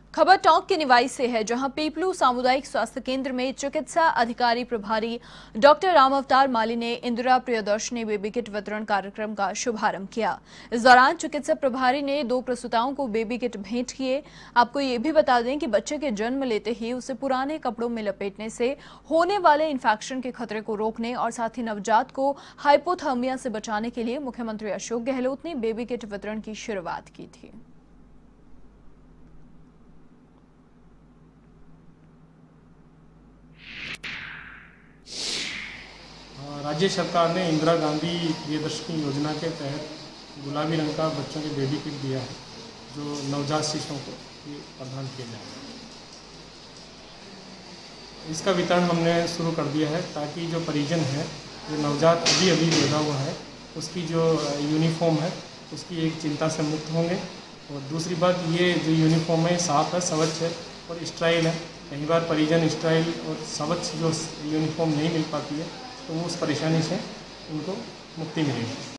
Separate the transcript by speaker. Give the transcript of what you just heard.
Speaker 1: खबर टोंक के निवाई से है, जहां पीपलू सामुदायिक स्वास्थ्य केंद्र में चिकित्सा अधिकारी प्रभारी डॉक्टर राम अवतार माली ने इंदिरा प्रियदर्शनी बेबी किट वितरण कार्यक्रम का शुभारंभ किया। इस दौरान चिकित्सा प्रभारी ने 2 प्रसूताओं को बेबी किट भेंट किए। आपको ये भी बता दें कि बच्चे के जन्म लेते ही उसे पुराने कपड़ों में लपेटने से होने वाले इन्फेक्शन के खतरे को रोकने और साथ ही नवजात को हाइपोथर्मिया से बचाने के लिए मुख्यमंत्री अशोक गहलोत ने बेबी किट वितरण की शुरुआत की थी।
Speaker 2: राज्य सरकार ने इंदिरा गांधी प्रियदर्शनी योजना के तहत गुलाबी रंग का बच्चों के बेबी किट दिया है, जो नवजात शिशुओं को प्रदान किया जाएगा। इसका वितरण हमने शुरू कर दिया है ताकि जो परिजन है, जो नवजात अभी अभी पैदा हुआ है, उसकी जो यूनिफॉर्म है उसकी एक चिंता से मुक्त होंगे। और दूसरी बात, ये जो यूनिफॉर्म है साफ़ है, स्वच्छ है और स्टाइल है। कई बार परिजन स्टाइल और स्वच्छ जो यूनिफॉर्म नहीं मिल पाती है, तो उस परेशानी से उनको मुक्ति मिलेगी।